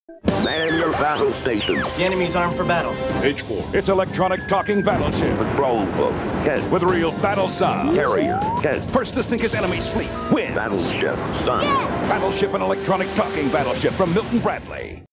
Man your battle stations. The enemy's armed for battle. H4. It's electronic talking battleship. Patrol boat. Kent. With real battle sound. Carrier. Kent. First to sink his enemy's fleet. Win. Battleship. Sun. Battleship, an electronic talking battleship from Milton Bradley.